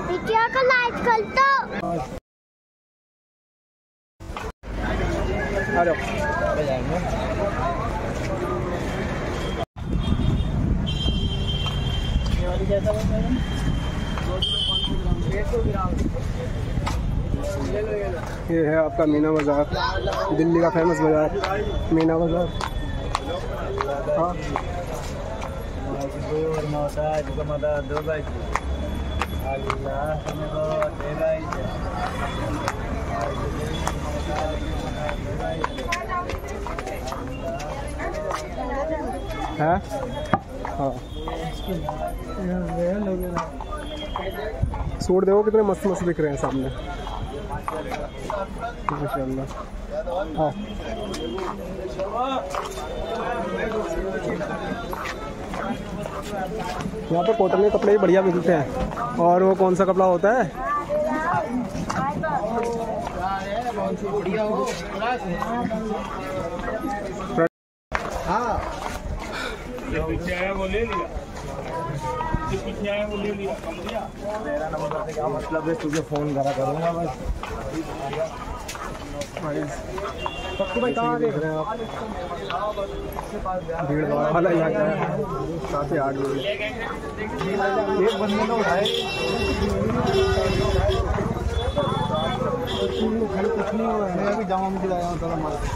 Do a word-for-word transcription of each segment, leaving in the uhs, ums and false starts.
बिटिया का लाइट कर दो। आ जाओ। ये है आपका मीना बाज़ार, दिल्ली का फेमस बाज़ार मीना बाज़ार। हाँ है हाँ। सूट देखो कितने मस्त मस्त दिख रहे हैं सामने, माशाल्लाह। हाँ यहाँ पे कॉटन के कपड़े भी बढ़िया मिलते हैं। और वो कौन सा कपड़ा होता है? हाँ पीछे आया वो ले लिया, पीछे आया वो ले लिया। मेरा नंबर से क्या मतलब है, तुझे फोन करा करूँगा बस। सबको भाई कहाँ देख रहे हैं आप? भीड़ वाला यहाँ का है, सात से आठ बजे एक बंदे को उठाए कुछ नहीं हुआ है। मैं अभी जामा में आया हूँ,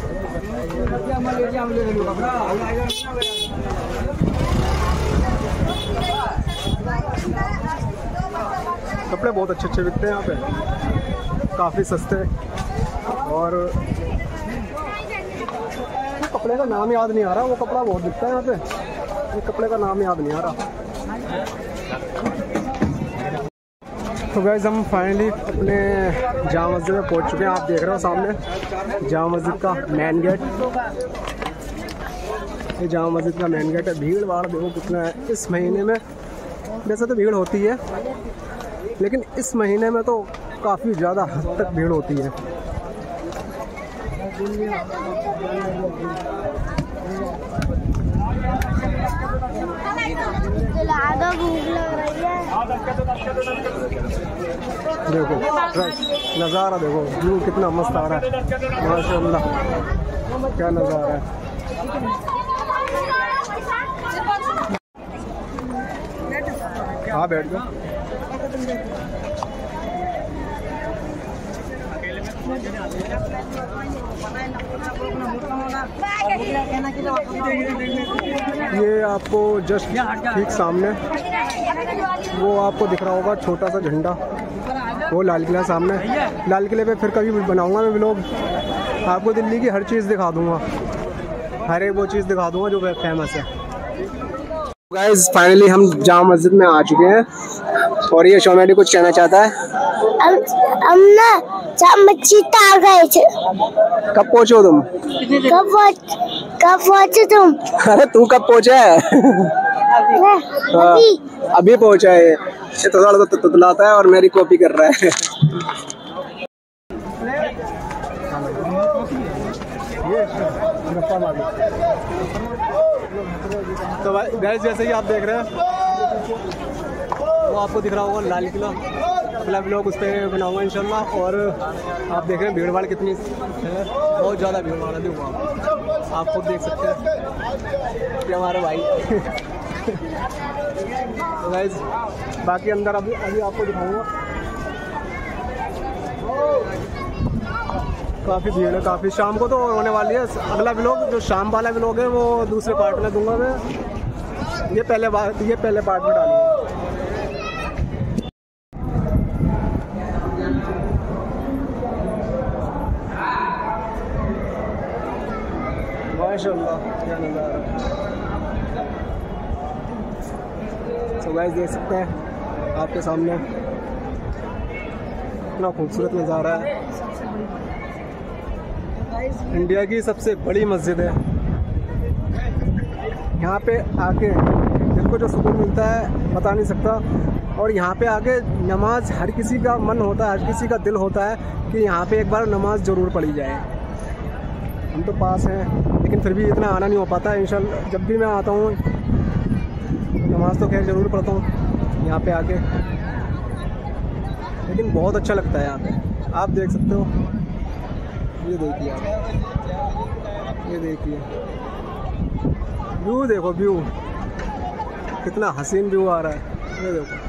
कपड़े बहुत अच्छे अच्छे बिकते हैं यहाँ पे, काफ़ी सस्ते। और कपड़े का नाम याद नहीं आ रहा, वो कपड़ा बहुत बिकता है यहाँ पे, ये कपड़े का नाम याद नहीं आ रहा। तो गाइस हम फाइनली अपने जामा मस्जिद में पहुंच चुके हैं। आप देख रहे हो सामने जामा मस्जिद का मेन गेट, ये जामा मस्जिद का मेन गेट है। भीड़ भाड़ देखो कितना है इस महीने में। वैसे तो भीड़ होती है, लेकिन इस महीने में तो काफ़ी ज़्यादा हद तक भीड़ होती है। देखो नज़ारा देखो, व्यू कितना मस्त आ रहा है, माशाल्लाह क्या नज़ारा है। हाँ बैठ जाओ। ये आपको जस्ट ठीक सामने वो आपको दिख रहा होगा छोटा सा झंडा, वो लाल किला सामने। लाल किले पे फिर कभी बनाऊंगा मैं व्लॉग, आपको दिल्ली की हर चीज़ दिखा दूंगा, हर एक वो चीज़ दिखा दूंगा जो फेमस है। गाइस फाइनली हम जामा मस्जिद में आ चुके हैं और ये शोमेडी कुछ कहना चाहता है। हम हम ना जामा मस्जिद आ गए थे। कब पहुँचो तुम? कब पहुँच कब पहुँचे तुम? अरे तू कब पहुँचा है? अभी अभी पहुँचा है। ये तो थोड़ा तो तुतलाता है और मेरी कॉपी कर रहा है। तो गाइस जैसे कि आप देख रहे हैं वो आपको दिख रहा होगा लाल किला, अगला व्लॉग उस पर बनाऊंगा इंशाल्लाह। और आप देख रहे हैं भीड़ भाड़ कितनी है, बहुत ज़्यादा भीड़ भाड़ है, देखो आप खुद देख सकते हैं कि हमारे भाई। तो गाइस बाकी अंदर अभी अभी आपको दिखाऊंगा, काफ़ी भीड़ है, काफ़ी। शाम को तो होने वाली है। अगला व्लॉग जो शाम वाला व्लॉग है वो दूसरे पार्ट में दूंगा मैं, ये पहले बात ये पहले पार्ट में डालूंगा। माशाल्लाह क्या नज़ारा। तो गाइस देख सकते हैं आपके सामने कितना खूबसूरत नज़ारा है। इंडिया की सबसे बड़ी मस्जिद है, यहाँ पे आके दिल को जो सुकून मिलता है बता नहीं सकता। और यहाँ पे आके नमाज हर किसी का मन होता है, हर किसी का दिल होता है कि यहाँ पे एक बार नमाज ज़रूर पढ़ी जाए। हम तो पास हैं लेकिन फिर भी इतना आना नहीं हो पाता। इंशाल्लाह जब भी मैं आता हूँ नमाज तो खैर ज़रूर पढ़ता हूँ यहाँ पे आके। लेकिन बहुत अच्छा लगता है यहाँ पे। आप देख सकते हो, ये देखिए आप, ये देखिए व्यू, देखो व्यू कितना हसीन व्यू आ रहा है, ये देखो।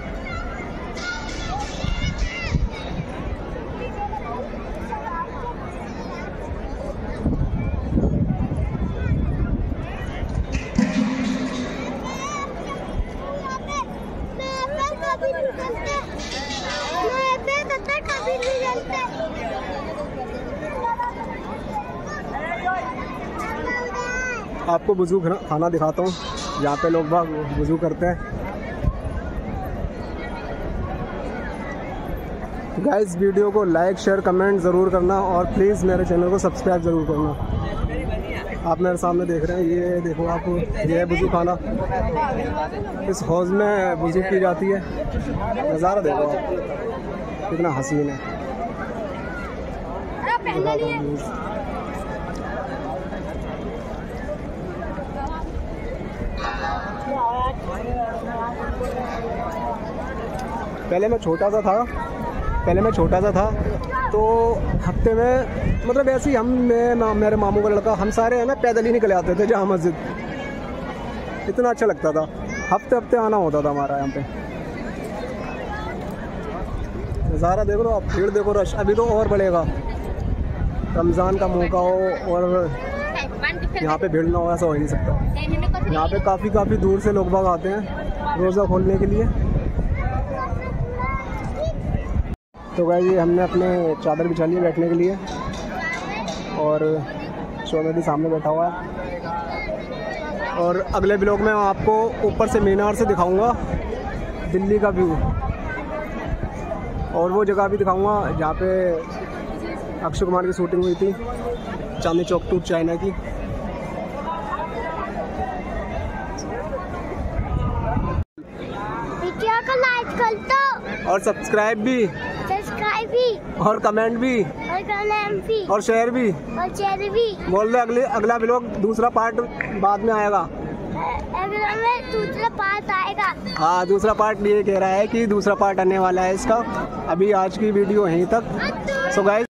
आपको वुज़ू खाना दिखाता हूँ, यहाँ पे लोग बाग वुज़ू करते हैं। गाइस वीडियो को लाइक शेयर कमेंट ज़रूर करना और प्लीज़ मेरे चैनल को सब्सक्राइब ज़रूर करना। आप मेरे सामने देख रहे हैं, ये देखो आप, ये है वुज़ू खाना। इस हौज़ में वुज़ू की जाती है। नज़ारा देखो आप, कितना हसीन है। पहले मैं छोटा सा था पहले मैं छोटा सा था तो हफ्ते में, मतलब ऐसे ही हम, मैं मेरे मामू का लड़का, हम सारे है ना पैदल ही निकले आते थे जहाँ मस्जिद। इतना अच्छा लगता था, हफ्ते हफ्ते आना होता था हमारा यहाँ पे। नज़ारा देख लो आप, भीड़ देखो, रश अभी तो और बढ़ेगा। रमज़ान का मौका हो और यहाँ पे भीड़ ना हो, ऐसा हो ही नहीं सकता। यहाँ पे काफ़ी काफ़ी दूर से लोग बाग आते हैं रोज़ा खोलने के लिए। तो गाइस ये हमने अपने चादर बिछा ली है बैठने के लिए, और शोमे भी सामने बैठा हुआ है। और अगले ब्लॉग में आपको ऊपर से मीनार से दिखाऊंगा दिल्ली का व्यू, और वो जगह भी दिखाऊंगा जहाँ पे अक्षय कुमार की शूटिंग हुई थी, चांदनी चौक टू चाइना की। वीडियो को लाइक कर दो और सब्सक्राइब भी, सब्सक्राइब भी, और कमेंट भी, और कमेंट भी, और शेयर भी, और शेयर भी। बोल दे अगले अगला ब्लॉग दूसरा पार्ट बाद में आएगा। अगला में दूसरा पार्ट आएगा। हाँ, दूसरा पार्ट ये कह रहा है कि दूसरा पार्ट आने वाला है इसका। अभी आज की वीडियो यहीं तक। So guys